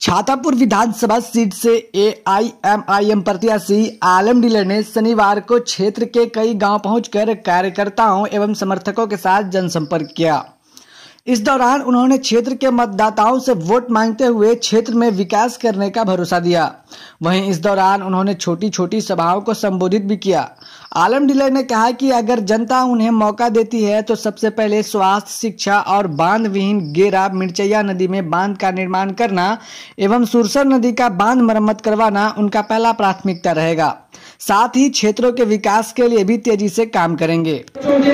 छातापुर विधानसभा सीट से एआईएमआईएम प्रत्याशी आलम डीलर ने शनिवार को क्षेत्र के कई गांव पहुंचकर कार्यकर्ताओं एवं समर्थकों के साथ जनसंपर्क किया। इस दौरान उन्होंने क्षेत्र के मतदाताओं से वोट मांगते हुए क्षेत्र में विकास करने का भरोसा दिया। वहीं इस दौरान उन्होंने छोटी छोटी सभाओं को संबोधित भी किया। आलम डीलर ने कहा कि अगर जनता उन्हें मौका देती है तो सबसे पहले स्वास्थ्य, शिक्षा और बांध विहीन गेरा मिर्चैया नदी में बांध का निर्माण करना एवं सुरसर नदी का बांध मरम्मत करवाना उनका पहला प्राथमिकता रहेगा। साथ ही क्षेत्रों के विकास के लिए भी तेजी से काम करेंगे।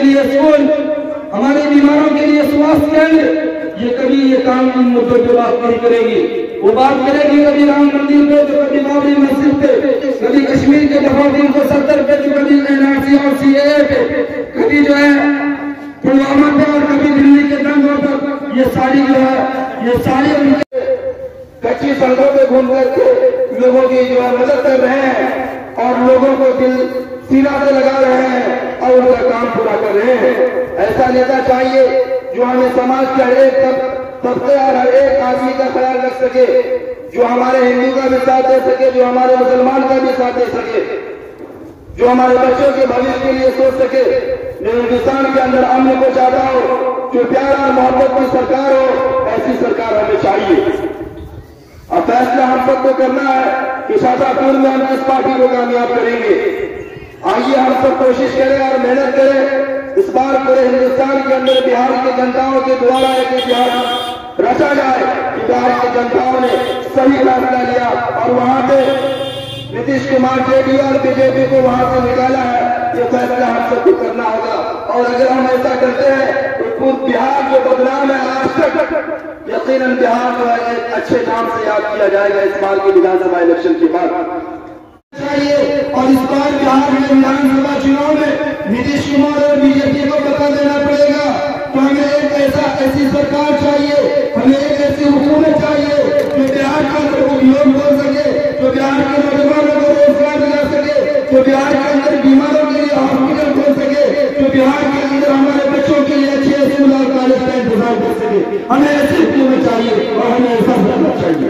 हमारे बीमारों के लिए स्वास्थ्य केंद्र, ये कभी ये कानूनी मुद्दों पे बात नहीं करेगी। वो बात करेगी कभी राम मंदिर पे, तो कभी बाबरी मस्जिद पे, कभी कश्मीर के दफा 370 पे, तो कभी एनआरसी और सीएए पे, कभी जो है पुलवामा पे और कभी दिल्ली के दंगों पर। ये सारी जो है ये सारी उनके कच्ची सड़कों पे घूम करके लोगों की जो है मदद कर रहे हैं और लोगों को दिल सीना से लगा रहे हैं और उनका काम पूरा कर रहे हैं। ऐसा नेता चाहिए जो हमें समाज के हर एक तबके और हर एक आदमी का ख्याल रख सके, जो हमारे हिंदू का भी साथ दे सके, जो हमारे मुसलमान का भी साथ दे सके, जो हमारे बच्चों के भविष्य के लिए सोच सके, जो हिंदुस्तान के अंदर अमन को चाहता हो, जो प्यार और मोहब्बत की सरकार हो, ऐसी सरकार हमें चाहिए। अब फैसला हम सबको करना है कि छातापुर में हम किस पार्टी को कामयाब करेंगे। आइए हम सब कोशिश करें और मेहनत करें। इस बार पूरे हिंदुस्तान के अंदर बिहार की जनताओं के द्वारा एक इतिहास रचा जाए कि बिहार की जनताओं ने सही फैसला लिया और वहां पे नीतीश कुमार जेडीयू और बीजेपी को वहां से निकाला है। ये फैसला हम सबको करना होगा और अगर हम ऐसा करते हैं तो पूरा बिहार जो बदनाम है आज तक, यकीनन बिहार को एक अच्छे नाम से याद किया जाएगा इस बार की विधानसभा इलेक्शन के बाद चाहिए। और इस बार बिहार में विधानसभा चुनाव में नीतीश कुमार और बीजेपी को बता देना पड़ेगा तो हमें एक ऐसी सरकार चाहिए, हमें एक ऐसी हुकूमत चाहिए जो बिहार के अंदर उद्योग खोल सके, जो बिहार के नौजवानों को रोजगार दिला सके, जो बिहार के अंदर बीमारों के लिए हॉस्पिटल खोल सके, जो बिहार के अंदर हमारे बच्चों के लिए अच्छे स्कूल और कॉलेज का इंतजाम कर सके। हमें ऐसी हुकूमत चाहिए और हमें ऐसा सरकार चाहिए।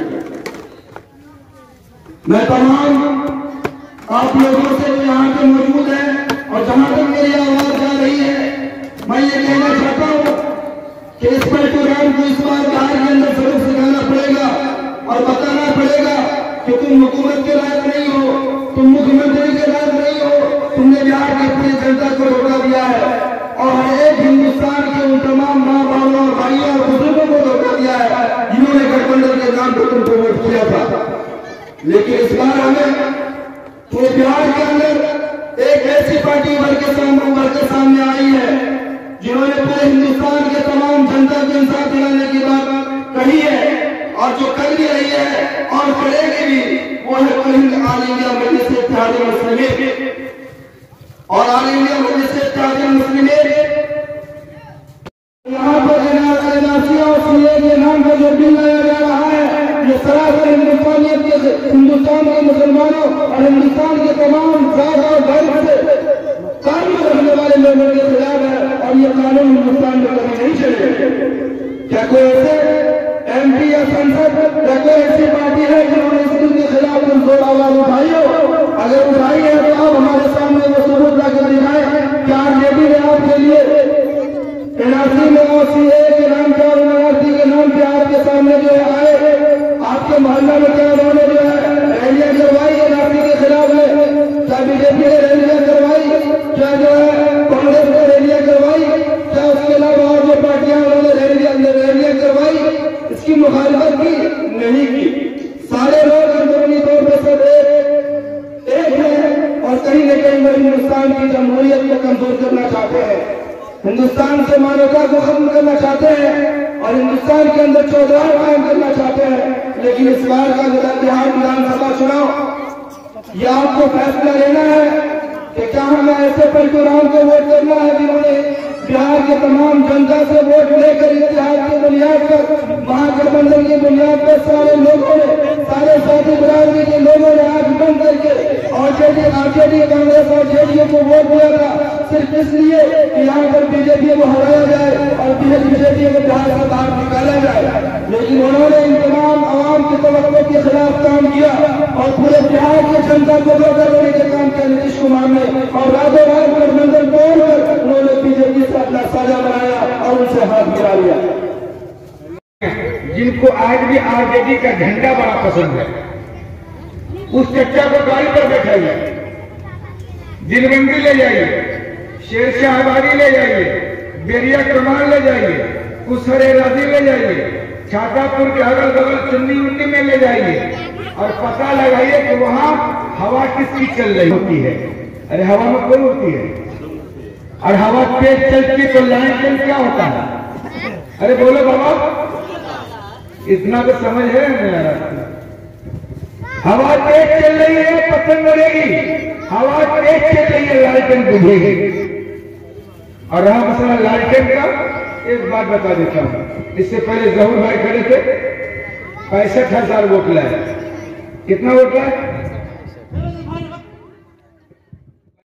मैं तमाम आप लोगों से जो यहाँ पे मौजूद है और जहां तक मेरी आवाज जा रही है, मैं ये कहना चाहता हूँ कि इस प्रोग्राम को इस बार बिहार के अंदर सबक सिखाना पड़ेगा और बताना पड़ेगा कि तुम हुकूमत के लायक नहीं हो, तुम मुख्यमंत्री के लायक नहीं हो, तुमने बिहार की पूरी जनता को धोखा दिया है और हर एक हिंदुस्तान के उन तमाम माँ बापों और भाइयों और बुजुर्गों को धोखा दिया है जिन्होंने गठबंधन के नाम पर तुमको वोट किया था। लेकिन इस बार हमें पूरे बिहार के अंदर एक ऐसी पार्टी उभर के सामने आई है जिन्होंने पूरे हिंदुस्तान के तमाम जनता को इंसाफ दिलाने की बात कही है और जो कर भी रही है और करेगी भी, वो है ऑल इंडिया मजलिस इत्तेहाद मुस्लिमीन। और ऑल इंडिया मजलिस इत्तेहाद मुस्लिमीन यहाँ पर एनआरसी और सीएए के नाम पर जो बिल लाया जा रहा है, ये सरासर हिंदुस्तानियत के हिंदुस्तान के मुसलमानों और हिंदुस्तान के तमाम जात और धर्म से कानून रखने वाले लोगों के खिलाफ है और ये कानून हिंदुस्तान में कभी नहीं चलेगा। क्या कोई ऐसे एमपी या संसद या कोई ऐसी पार्टी है जिन्होंने इस बिल के खिलाफ जोर आवाज उठाई हो? अगर उठाई है तो आप हमारे सामने वो सबूत लाकर दिखाएं। क्या आरजेडी ने आपके लिए एनआरसी में और सीएए के नाम पे और एनआरसी के नाम पे आपके सामने जो आए, आपके मोहल्ला में क्या उन्होंने जो है रैलियां करवाई एनआरसी के खिलाफ है? क्या बीजेपी ने रैलियां करवाई? क्या जो है कांग्रेस ने रैलियां करवाई? क्या उसके अलावा और जो पार्टियां उन्होंने रैलियां करवाई? इसकी मुखालिफत की नहीं की। सारे लोग अंदरूनी तौर पर सब एक है और कहीं न कहीं वो हिंदुस्तान की जमहूरियत को कमजोर करना चाहते हैं, हिंदुस्तान से मानवता को खत्म करना चाहते हैं और हिंदुस्तान के अंदर चौधार कायम करना चाहते हैं। लेकिन इस बार का बिहार विधानसभा चुनाव, यह आपको फैसला लेना है कि क्या हमें ऐसे प्रोग्राम को वोट करना है जिन्होंने बिहार के तमाम जनता से वोट लेकर इतिहास की बुनियाद पर, महागठबंधन की बुनियाद पर सारे लोगों ने, सारे साथी बरादरी के लोगों ने आंख बंद करके आरजेडी कांग्रेस और जेडीयू को वोट दिया था सिर्फ इसलिए कि यहाँ पर बीजेपी को हराया जाए और बीजेपी को बिहार से बाहर निकाला जाए। लेकिन उन्होंने इन तमाम आवाम की तवक्को आज भी आरजेडी का झंडा बड़ा पसंद है। उस चच्चा को गाड़ी पर बैठाइए, दिलबंदी ले जाइए, शेरशाह आबादी ले जाइए, बेरिया कमाल ले जाइए, कुसरे राजी ले जाइए, छातापुर के अगल बगल चुन्नी उन्नी में ले जाइए और पता लगाइए कि वहां हवा किसकी चल रही होती है। अरे हवा में कोई होती है, और हवा तेज चलती तो लाइन क्या होता है? अरे बोलो बाबा, इतना तो समझ है मेरा। हवा तेज चल रही है, पतंग उड़ेगी, हवा तेज चल रही है, लालटेन बुझेगी। और रहा मसला लालटेन का, एक बात बता देता हूं। इससे पहले जहूर भाई खड़े थे, 65,000 वोट लाए। कितना वोट लाए?